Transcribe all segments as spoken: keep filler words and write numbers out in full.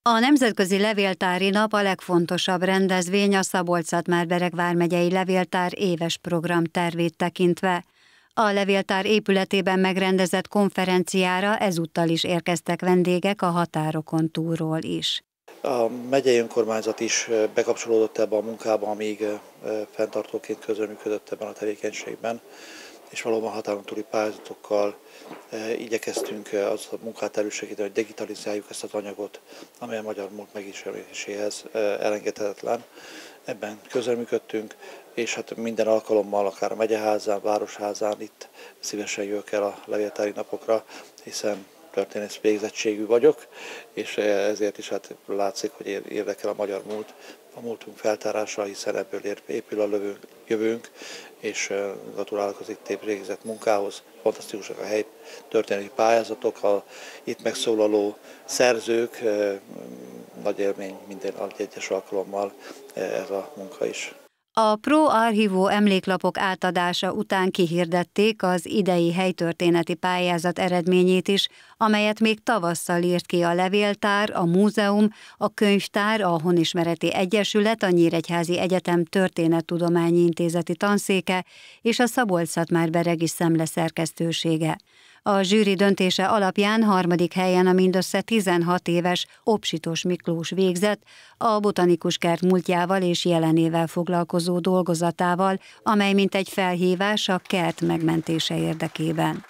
A Nemzetközi Levéltári Nap a legfontosabb rendezvény a Szabolcs-Szatmár-Bereg vármegyei levéltár éves programtervét tekintve. A levéltár épületében megrendezett konferenciára ezúttal is érkeztek vendégek a határokon túlról is. A megyei önkormányzat is bekapcsolódott ebbe a munkába, amíg fenntartóként közreműködött ebben a tevékenységben, és valóban határon túli pályázatokkal igyekeztünk az a munkát elősegíteni, hogy digitalizáljuk ezt az anyagot, amely a magyar múlt megismeréséhez elengedhetetlen. Ebben közreműködtünk, és hát minden alkalommal, akár a megyeházán, városházán itt szívesen jövök el a levéltári napokra, hiszen történész végzettségű vagyok, és ezért is hát látszik, hogy érdekel a magyar múlt, a múltunk feltárása, hiszen ebből épül a jövőnk, és gratulálok az itt végzett munkához. Fantasztikusak a helyi történeti pályázatok, a itt megszólaló szerzők, nagy élmény minden egyes alkalommal ez a munka is. A Pro Archivó emléklapok átadása után kihirdették az idei helytörténeti pályázat eredményét is, amelyet még tavasszal írt ki a Levéltár, a Múzeum, a Könyvtár, a Honismereti Egyesület, a Nyíregyházi Egyetem Történettudományi Intézeti Tanszéke és a Szabolcs-Szatmár-beregi Szemle szerkesztősége. A zsűri döntése alapján harmadik helyen a mindössze tizenhat éves Opsitos Miklós végzett, a botanikus kert múltjával és jelenével foglalkozó dolgozatával, amely mint egy felhívás a kert megmentése érdekében.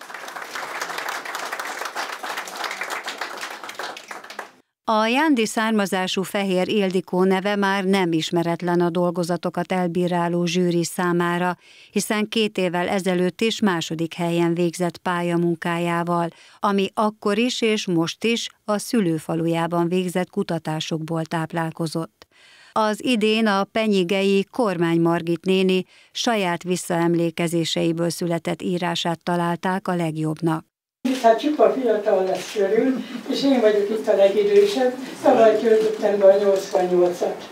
A jándi származású Fehér Ildikó neve már nem ismeretlen a dolgozatokat elbíráló zsűri számára, hiszen két évvel ezelőtt is második helyen végzett pályamunkájával, ami akkor is és most is a szülőfalujában végzett kutatásokból táplálkozott. Az idén a penyigei Kormány Margit néni saját visszaemlékezéseiből született írását találták a legjobbnak. Hát csupa fiatal lesz körül, és én vagyok itt a legidősebb, tavaly töltöttem be a nyolcvannyolcat.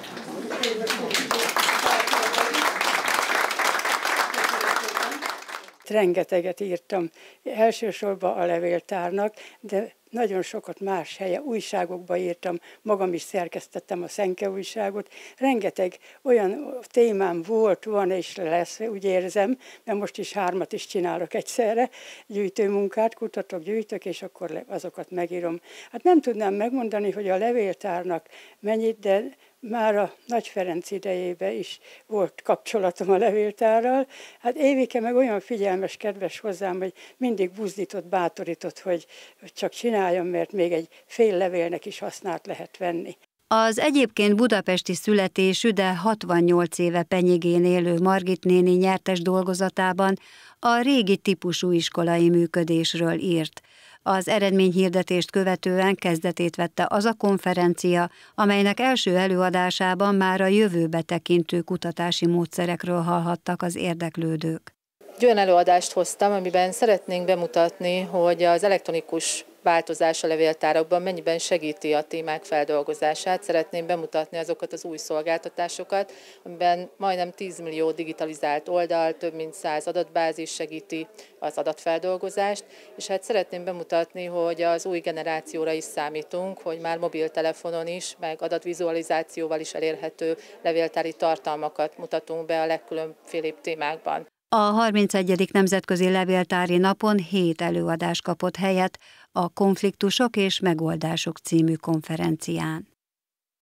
Rengeteget írtam, elsősorban a levéltárnak, de nagyon sokat más helye, újságokba írtam, magam is szerkesztettem a Szenke újságot. Rengeteg olyan témám volt, van és lesz, úgy érzem, mert most is hármat is csinálok egyszerre, gyűjtőmunkát, kutatok, gyűjtök, és akkor azokat megírom. Hát nem tudnám megmondani, hogy a levéltárnak mennyit, de már a Nagy Ferenc idejében is volt kapcsolatom a levéltárral. Hát Évike meg olyan figyelmes, kedves hozzám, hogy mindig buzdított, bátorított, hogy csak csináljam, mert még egy fél levélnek is hasznát lehet venni. Az egyébként budapesti születésű, de hatvannyolc éve Penyigén élő Margit néni nyertes dolgozatában a régi típusú iskolai működésről írt. Az eredményhirdetést követően kezdetét vette az a konferencia, amelynek első előadásában már a jövőbe tekintő kutatási módszerekről hallhattak az érdeklődők. Egy olyan előadást hoztam, amiben szeretnénk bemutatni, hogy az elektronikus változás a levéltárakban mennyiben segíti a témák feldolgozását. Szeretném bemutatni azokat az új szolgáltatásokat, amiben majdnem tíz millió digitalizált oldal, több mint száz adatbázis segíti az adatfeldolgozást, és hát szeretném bemutatni, hogy az új generációra is számítunk, hogy már mobiltelefonon is, meg adatvizualizációval is elérhető levéltári tartalmakat mutatunk be a legkülönfélébb témákban. A harmincegyedik Nemzetközi Levéltári Napon hét előadás kapott helyet a Konfliktusok és megoldások című konferencián.